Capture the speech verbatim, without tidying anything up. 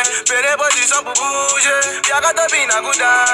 Pere posição pro buge. Piaga tô bem na guda.